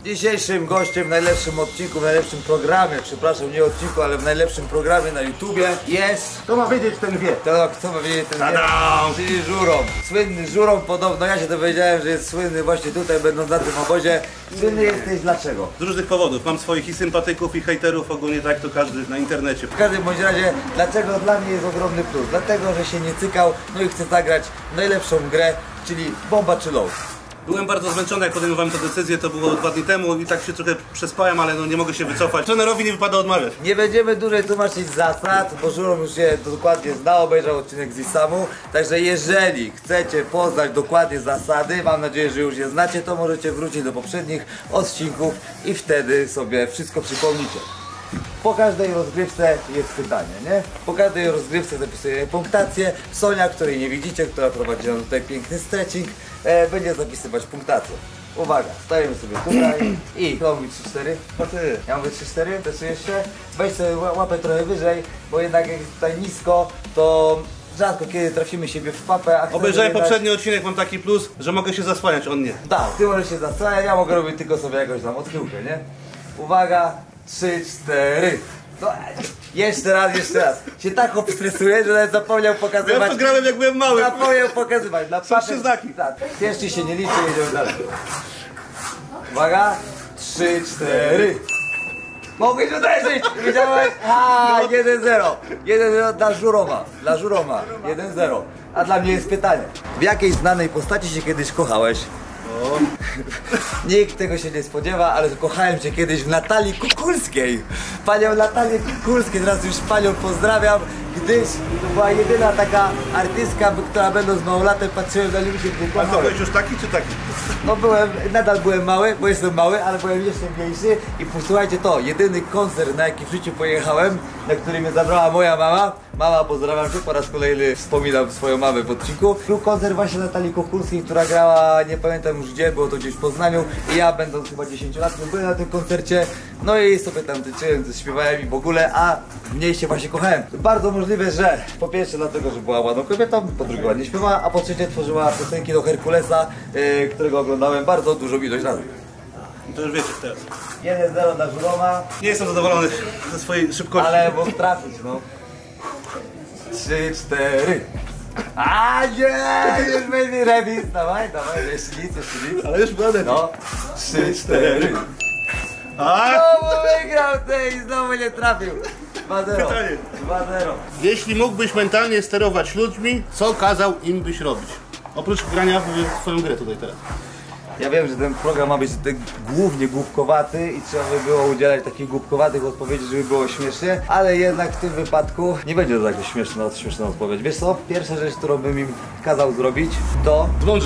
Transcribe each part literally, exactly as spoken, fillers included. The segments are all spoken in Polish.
Dzisiejszym gościem w najlepszym odcinku, w najlepszym programie, przepraszam, nie odcinku, ale w najlepszym programie na YouTubie jest... Kto ma wiedzieć, ten wie. To, kto ma wiedzieć, ten wie, czyli Żurą. Słynny Żurą, podobno ja się dowiedziałem, że jest słynny właśnie tutaj, będąc na tym obozie. Słynny jesteś dlaczego? Z różnych powodów. Mam swoich i sympatyków, i hejterów, ogólnie tak to każdy na internecie. W każdym bądź razie, dlaczego dla mnie jest ogromny plus? Dlatego, że się nie cykał, no i chcę zagrać najlepszą grę, czyli bomba czy low. Byłem bardzo zmęczony, jak podejmowałem tę decyzję, to było dwa dni temu i tak się trochę przespałem, ale no nie mogę się wycofać. Trenerowi nie wypada odmawiać. Nie będziemy dłużej tłumaczyć zasad, bo Żurą już się dokładnie zna, obejrzał odcinek z Isamu. Także jeżeli chcecie poznać dokładnie zasady, mam nadzieję, że już je znacie, to możecie wrócić do poprzednich odcinków i wtedy sobie wszystko przypomnicie. Po każdej rozgrywce jest pytanie, nie? Po każdej rozgrywce zapisujemy punktację. Sonia, której nie widzicie, która prowadzi nam tutaj piękny stretching, e, będzie zapisywać punktację. Uwaga, stajemy sobie tutaj i kto mówi trzy cztery? No ty. Ja mówię trzy cztery, też jeszcze? Weź sobie łapę trochę wyżej, bo jednak jak jest tutaj nisko, to rzadko kiedy trafimy siebie w papę. A obejrzałem jednak... poprzedni odcinek, mam taki plus, że mogę się zasłaniać, on nie. Tak, ty możesz się zasłaniać, ja mogę robić tylko sobie jakąś tam odchyłkę, nie? Uwaga, trzy cztery. No, jeszcze raz, jeszcze raz. Się tak obstresuję, że nawet zapomniał pokazywać. Ja to grałem jak byłem mały. Zapomniał pokazywać. Dla Są trzy znaki. Tak. Pierwszy się nie liczy, jedziemy dalej. Uwaga. Trzy, cztery. Mogłeś uderzyć! Widziałeś? A, jeden zero. jeden zero dla Żuroma. Dla Żuroma. jeden zero. A dla mnie jest pytanie. W jakiej znanej postaci się kiedyś kochałeś? O. Nikt tego się nie spodziewa, ale kochałem cię kiedyś w Natalii Kukulskiej. Panią Natalię Kukulską, teraz już panią pozdrawiam, gdyż to była jedyna taka artystka, która będąc małolatem patrzyłem na nią się A to byłeś już taki czy taki? No byłem, nadal byłem mały, bo jestem mały, ale byłem jeszcze mniejszy i posłuchajcie to, jedyny koncert, na jaki w życiu pojechałem, na który mnie zabrała moja mama. Mama, pozdrawiam cię, po raz kolejny wspominam swoją mamę w odcinku. Był koncert właśnie Natalii Kukulskiej, która grała, nie pamiętam już gdzie, było to gdzieś w Poznaniu i ja będąc chyba dziesięciolatkiem byłem na tym koncercie, no i sobie tam tyczyłem, śpiewałem i w ogóle, a w niej się właśnie kochałem. Bardzo możliwe, że po pierwsze dlatego, że była ładną kobietą, po drugie ładnie śpiewała, a po trzecie tworzyła piosenki do Herkulesa, yy, którego oglądałem bardzo dużą ilość razy. To już wiecie teraz. jeden zero dla Żuroma. Nie jestem zadowolony ze swojej szybkości. Ale mógł trafić, no. trzy, cztery. A nie! Już będzie remis. Dawaj, dawaj, jeszcze nic, jeszcze nic. Ale już będę. No. trzy, cztery. A? Znowu wygrał ty i znowu nie trafił. dwa zero. Pytanie. dwa zero. Jeśli mógłbyś mentalnie sterować ludźmi, co kazał im byś robić? Oprócz grania w swoją grę tutaj teraz. Ja wiem, że ten program ma być tak głównie głupkowaty i trzeba by było udzielać takich głupkowatych odpowiedzi, żeby było śmiesznie, ale jednak w tym wypadku nie będzie to taka śmieszna, śmieszna odpowiedź. Wiesz co? Pierwsza rzecz, którą bym im kazał zrobić, to... Zmądrzeć.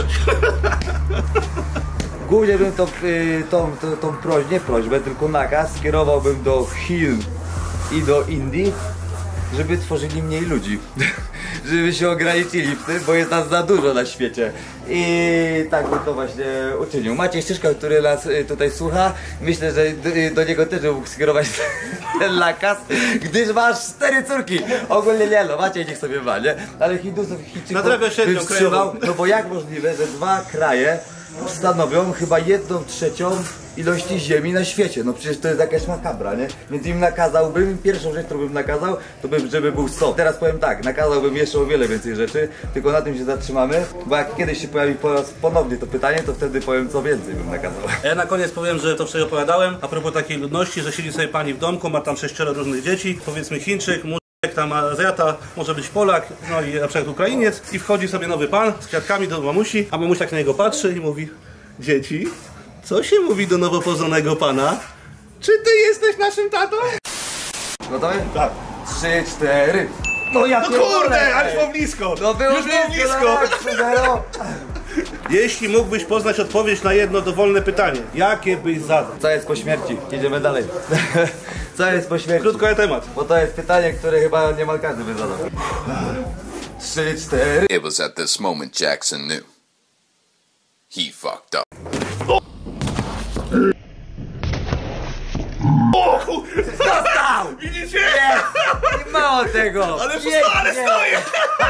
Głównie bym to, y, tą, tą, tą prośbę, nie prośbę, tylko nakaz skierowałbym do Chin i do Indii, żeby tworzyli mniej ludzi. Żeby się ograniczyli w tym, bo jest nas za dużo na świecie. I tak bym to właśnie uczynił. Maciej Szyszka, który nas y, tutaj słucha, myślę, że do, y, do niego też mógł skierować ten nakaz, gdyż masz cztery córki. Ogólnie nie, no Maciej niech sobie ma, nie? Ale Hindusów, Chińczyków bym wstrzymał, no bo jak możliwe, że dwa kraje stanowią chyba jedną trzecią ilości ziemi na świecie. No przecież to jest jakaś makabra, nie? Więc im nakazałbym, pierwszą rzecz, którą bym nakazał, to bym, żeby był stop. Teraz powiem tak, nakazałbym jeszcze o wiele więcej rzeczy, tylko na tym się zatrzymamy, bo jak kiedyś się pojawi po raz ponownie to pytanie, to wtedy powiem, co więcej bym nakazał. Ja na koniec powiem, że to wczoraj opowiadałem, a propos takiej ludności, że siedzi sobie pani w domku, ma tam sześcioro różnych dzieci, powiedzmy Chińczyk, tam Azjata, może być Polak, no i na przykład Ukrainiec i wchodzi sobie nowy pan z kwiatkami do mamusi, a mamusia tak na niego patrzy i mówi: dzieci, co się mówi do nowo poznanego pana? Czy ty jesteś naszym tatą? Gotowy? Tak. Trzy, cztery. No ja No kurde, aż było blisko! No było już było blisko! blisko. Jeśli mógłbyś poznać odpowiedź na jedno dowolne pytanie, jakie byś zadał? Co jest po śmierci? Jedziemy dalej. Co jest po śmierci? Krótko, ale temat. Bo to jest pytanie, które chyba niemal każdy by zadał. Trzy, cztery. It was at this moment Jackson knew. He fucked up. O! Dostał! Widzicie? Jest! I mało tego. Ale Nie, wszystko, ale nie. stoję!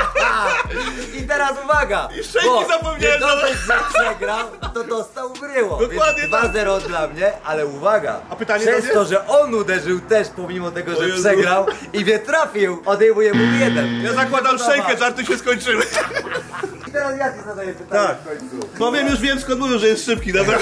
I teraz uwaga. I szczęki bo zapomniałem, nie że- dosyć, że przegrał, to dostał bryło. Dokładnie dwa tak. zero dla mnie, ale uwaga. A pytanie przez będzie? to, że on uderzył też pomimo tego, O że Jezu. przegrał i mnie trafił, odejmuje mu jeden. Ja zakładam szczękę, żarty się skończyły. I teraz ja ci zadaję pytanie Tak. w końcu. Powiem, już wiem skąd mówił, że jest szybki, dobra?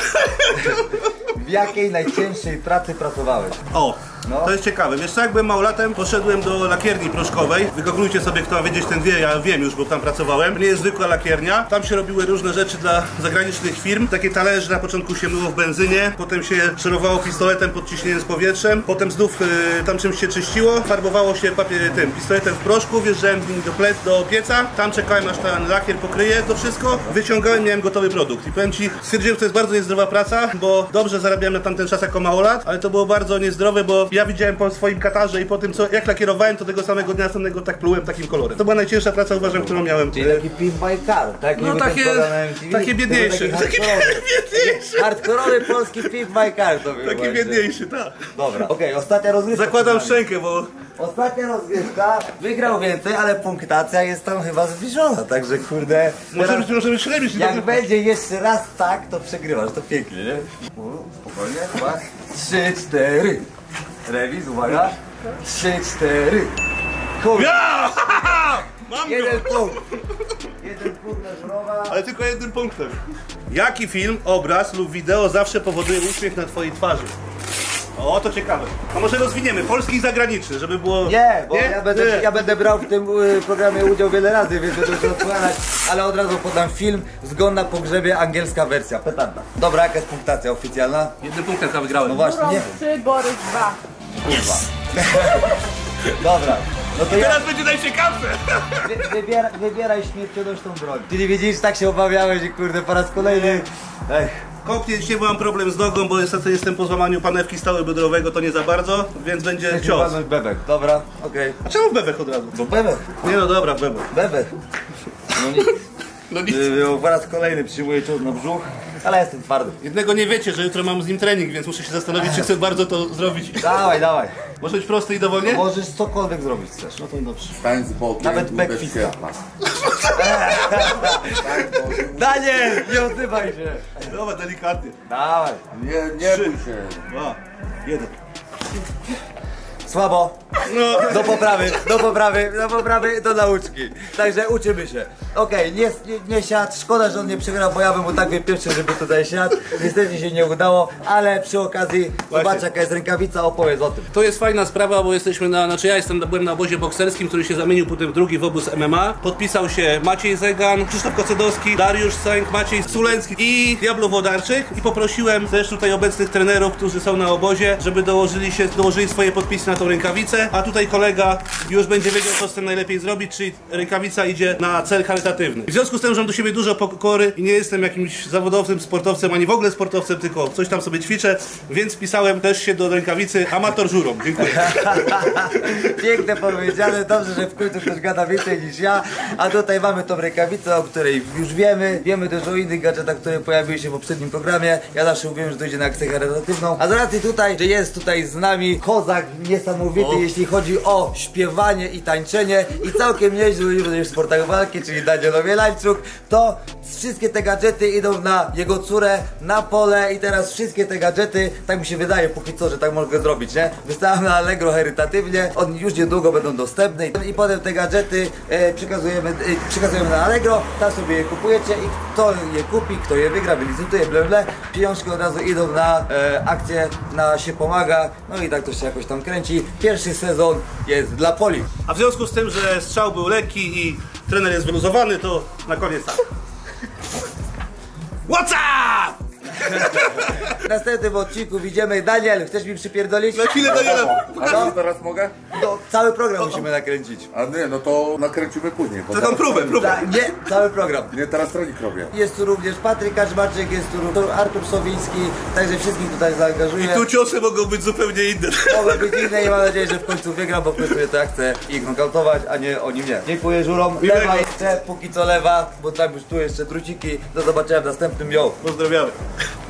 W jakiej najcięższej pracy pracowałeś? O, No. to jest ciekawe. Wiesz co, jak byłem małolatem, poszedłem do lakierni proszkowej. Wygooglujcie sobie, kto ma wiedzieć, ten wie, ja wiem już, bo tam pracowałem. To nie jest zwykła lakiernia. Tam się robiły różne rzeczy dla zagranicznych firm. Takie talerze na początku się myło w benzynie, potem się szorowało pistoletem pod ciśnieniem z powietrzem, potem znów y, tam czymś się czyściło, farbowało się papier, tym pistoletem w proszku, wjeżdżałem z nimi do, ple, do pieca, tam czekałem aż ten lakier pokryje to wszystko, wyciągałem, miałem gotowy produkt. I powiem ci, stwierdziłem, że to jest bardzo niezdrowa praca, bo dobrze zarabiałem na tamten czas jako małolat, ale to było bardzo niezdrowe, bo ja widziałem po swoim katarze i po tym, co, jak lakierowałem, to tego samego dnia następnego tak plułem takim kolorem. To była najcięższa praca, uważam, którą miałem. Czyli taki Pimp My Car, tak? No Niby takie- ten program na M T V. takie biedniejsze. To był taki Takie hardkorowy. biedniejsze. Hardkorowy polski Pimp My Car to był Taki właśnie. biedniejszy, tak. Dobra, okej, ostatnia rozgrywka. Zakładam przed nami. szczękę, bo... Ostatnia rozgrywka, wygrał więcej, ale punktacja jest tam chyba zbliżona, także kurde... Może teraz- być, może być remis. Jak będzie jeszcze raz tak, to przegrywasz, to pięknie, nie? U, spokojnie, chyba. Trzy, cztery. Remis, uwaga. Trzy, cztery. Kurde, Ja! Mam go! jeden punkt. Jeden punkt dla Żurowa. Ale tylko jednym punktem. Jaki film, obraz lub wideo zawsze powoduje uśmiech na twojej twarzy? O, to ciekawe. A może rozwiniemy, polski i zagraniczny, żeby było... Nie, bo Ja, będę, Nie. ja będę brał w tym y, programie udział wiele razy, więc będę się odpowiadać, ale od razu podam film Zgon na pogrzebie, angielska wersja, petanda. Dobra, jaka jest punktacja oficjalna? Jednym punktem chyba wygrałem. No właśnie, nie. trzy, Borys dwa. Yes. Dobra, no to ja Teraz będzie najciekawsze. wy, wybiera, wybieraj śmiercionośną broń. Czyli widzisz, tak się obawiałeś i kurde, po raz kolejny. Ech. Kopnie dzisiaj mam problem z nogą, bo niestety jestem po złamaniu panewki stawu biodrowego, to nie za bardzo, więc będzie Chcesz cios. walnąć bebek, dobra, okej. A czemu w bebek od razu? Bo bebek, Nie no dobra, w bebek. bebek. No nic. No nic. Y, Po raz kolejny przyjmuję cios na brzuch, ale jestem twardy. Jednego nie wiecie, że jutro mam z nim trening, więc muszę się zastanowić, czy chcę bardzo to zrobić. Dawaj, dawaj. Może być prosty i dowolnie? Możesz cokolwiek zrobić chcesz. No to dobrze. Stań z bokiem, Nawet bez backfista. światła. Daniel, nie odzywaj się. Dobra, delikatnie. Dawaj. Nie, nie Trzy. bój się. Dwa, jeden. Słabo. No. Do poprawy, do poprawy, do poprawy, do nauczki. Także uczymy się. Okej, nie, nie, nie siadł. Szkoda, że on nie przegrał, bo ja bym mu tak wypieprzył, żeby tutaj siadł. Niestety się nie udało, ale przy okazji zobacz jaka jest rękawica, opowiedz o tym. To jest fajna sprawa, bo jesteśmy na, znaczy ja jestem, byłem na obozie bokserskim, który się zamienił potem w drugi w obóz M M A. Podpisał się Maciej Zegan, Krzysztof Kocedowski, Dariusz Sęk, Maciej Sulencki i Diablo Wodarczyk. I poprosiłem też tutaj obecnych trenerów, którzy są na obozie, żeby dołożyli się, dołożyli swoje podpisy na tą rękawicę. A tutaj kolega już będzie wiedział, co z tym najlepiej zrobić, czyli rękawica idzie na cel charytatywny. W związku z tym, że mam do siebie dużo pokory i nie jestem jakimś zawodowcem, sportowcem, ani w ogóle sportowcem, tylko coś tam sobie ćwiczę, więc wpisałem też się do rękawicy amator żurą. Dziękuję. Piękne powiedziane, dobrze, że w końcu ktoś gada więcej niż ja. A tutaj mamy tą rękawicę, o której już wiemy. Wiemy też o innych gadżetach, które pojawiły się w poprzednim programie. Ja zawsze mówiłem, że dojdzie na akcję charytatywną. A z racji tutaj, że jest tutaj z nami kozak niesamowity, O. jeśli chodzi o śpiewanie i tańczenie i całkiem nieźle już w sportach walki, czyli Daniel Obielańczuk, to wszystkie te gadżety idą na jego córę, na pole i teraz wszystkie te gadżety, tak mi się wydaje póki co, że tak mogę zrobić, nie? Wystawiam na Allegro charytatywnie, one już niedługo będą dostępne i potem te gadżety e, przekazujemy, e, przekazujemy na Allegro, tam sobie je kupujecie i kto je kupi, kto je wygra, wylicytuje, ble ble, pieniążki od razu idą na e, akcję, na się pomaga, no i tak to się jakoś tam kręci. Pierwszy sezon jest dla Poli. A w związku z tym, że strzał był lekki i trener jest wyluzowany, to na koniec tak. What's up? W następnym odcinku widzimy. Daniel, chcesz mi przypierdolić? Na chwilę Daniela. A co teraz mogę? To cały program musimy nakręcić. A nie, no to nakręcimy później. bo Taką teraz- próbę, próbę. Ta, nie, cały program. Nie, teraz tronik robię. Jest tu również Patryk Kaczmarczyk, jest tu również Artur Sowiński, także wszystkich tutaj zaangażuję. Tu ciosy mogą być zupełnie inne. Mogą być inne i mam nadzieję, że w końcu wygram, bo w końcu to ja chcę ich nokautować, a nie oni mnie. Dziękuję żurom. Miłego. Lewa jeszcze, póki co lewa, bo tam już tu jeszcze druciki. Do zobaczenia w następnym. Yo. Pozdrawiamy.